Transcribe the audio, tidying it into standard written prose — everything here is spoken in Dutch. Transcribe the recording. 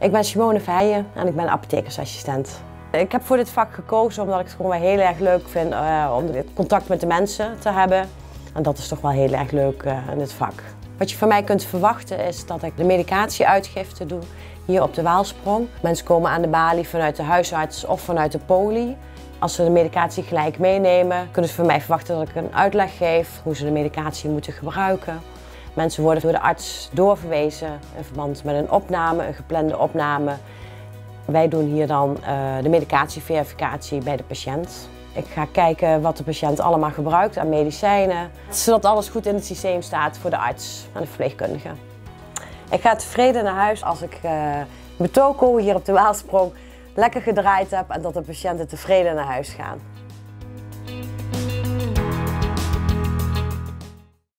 Ik ben Simone Verheijen en ik ben apothekersassistent. Ik heb voor dit vak gekozen omdat ik het gewoon wel heel erg leuk vind om contact met de mensen te hebben. En dat is toch wel heel erg leuk in dit vak. Wat je van mij kunt verwachten is dat ik de medicatieuitgifte doe hier op de Waalsprong. Mensen komen aan de balie vanuit de huisarts of vanuit de poli. Als ze de medicatie gelijk meenemen, kunnen ze van mij verwachten dat ik een uitleg geef hoe ze de medicatie moeten gebruiken. Mensen worden door de arts doorverwezen in verband met een opname, een geplande opname. Wij doen hier dan de medicatieverificatie bij de patiënt. Ik ga kijken wat de patiënt allemaal gebruikt aan medicijnen, zodat alles goed in het systeem staat voor de arts en de verpleegkundige. Ik ga tevreden naar huis als ik mijn toko hier op de Waalsprong lekker gedraaid heb en dat de patiënten tevreden naar huis gaan.